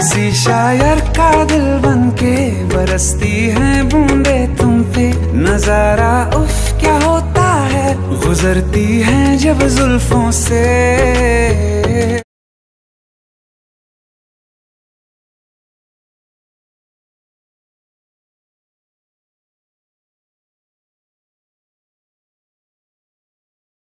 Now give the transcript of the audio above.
किसी शायर का दिल बनके बरसती हैं बूंदे तुम पे। नजारा उफ क्या होता है, गुजरती हैं जब जुल्फों से।